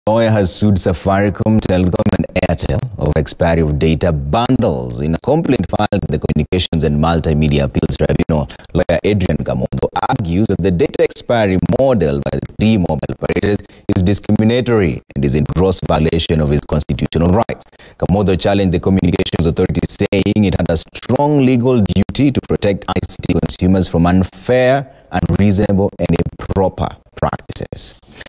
lawyer has sued Safaricom, Telkom and Airtel over expiry of data bundles. In a complaint filed with the Communications and MultiMedia Appeals tribunal, lawyer Adrian Kamotho argues that the data expiry model by the three mobile operators is discriminatory and is in gross violation of his constitutional rights. Kamotho challenged the Communications Authority, saying it had a strong legal duty to protect ICT consumers from unfair, unreasonable and improper practices.